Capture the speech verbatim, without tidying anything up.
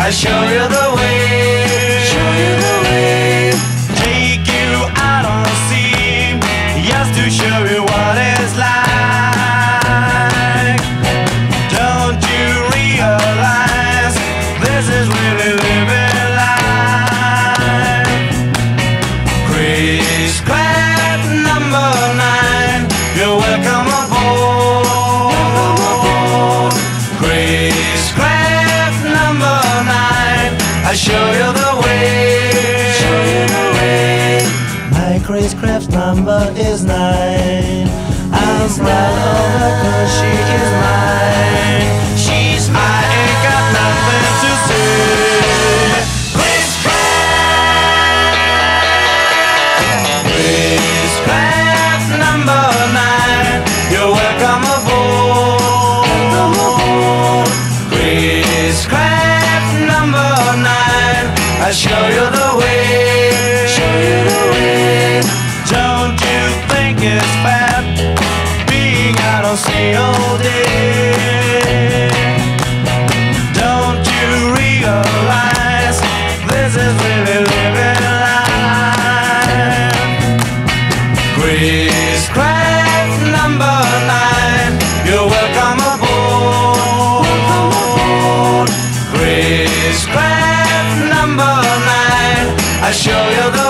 I show you the way, show you the way. Take you out on the sea, just to show you what it's like. Don't you realize this is really living life? Chris Craft number nine, you're welcome aboard. Chris Craft number nine, I show you the way, show you the way. My Chris Craft number is nine. I'm proud of her 'cause she is mine. She's mine. I ain't got nothing to say. Chris Craft, Chris Craft number nine, you're welcome aboard. Chris Craft number nine, I show you the way, show you the way. Don't you think it's bad being out on sea all day? Don't you realize this is really living life? Chris Craft number nine, you're welcome aboard. Chris Craft number nine, I show you the